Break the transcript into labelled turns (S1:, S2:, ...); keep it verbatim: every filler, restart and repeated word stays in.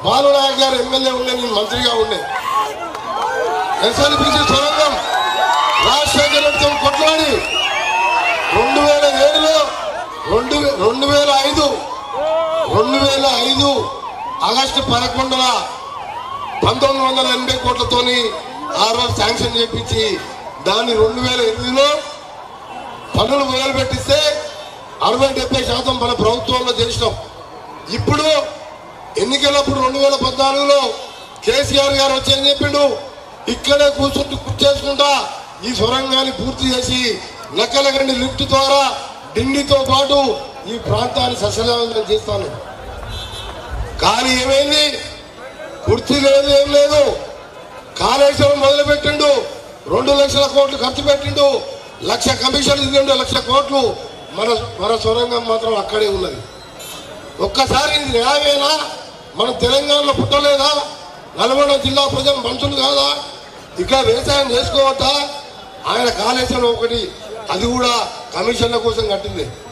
S1: బాలునాయక్ గారు ఎమ్మెల్యే ఉండే, నేను మంత్రిగా ఉండే. ఎస్ఎల్బిసి సొరంగం రాజశేఖర కొట్లాడి రెండు వేల ఏడులో రెండు రెండు వేల ఐదు రెండు వేల ఐదు ఆగస్టు పదకొండున పంతొమ్మిది వందల ఎనభై కోట్లతోని ఆ రోజు శాంక్షన్ చేపించి దాన్ని రెండు వేల ఎనిమిదిలో పనులు మొదలు పెట్టిస్తే అరవై డెబ్బై శాతం మన ప్రభుత్వంలో చేసినాం. ఇప్పుడు ఎన్నికలప్పుడు రెండు వేల పద్నాలుగులో కేసీఆర్ గారు వచ్చి చెప్పిండు, ఇక్కడే కూర్చుంటూ కూర్చేసుకుంటా ఈ సొరంగాన్ని పూర్తి చేసి నక్కలగండి లిఫ్ట్ ద్వారా ఢిల్లీతో పాటు ఈ ప్రాంతాన్ని సస్యశ్యామలం చేస్తాను. కానీ ఏమైంది? కుర్చీ లేదు, ఏం లేదు. కాళేశ్వరం మొదలు పెట్టిండు, రెండు లక్షల కోట్లు ఖర్చు పెట్టిండు, లక్ష కమిషన్లు ఇవ్వండు, లక్ష కోట్లు. మన మన సొరంగం మాత్రం అక్కడే ఉన్నది. ఒక్కసారి ఇది న్యాయమేనా? మనం తెలంగాణలో పుట్టలేదా? నల్గొండ జిల్లా ప్రజలు మనుషులు కాదా? ఇక్కడ వ్యవసాయం చేసుకోవద్దా? ఆయన కాళేశ్వరం ఒకటి, అది కూడా కమిషన్ల కోసం కట్టింది.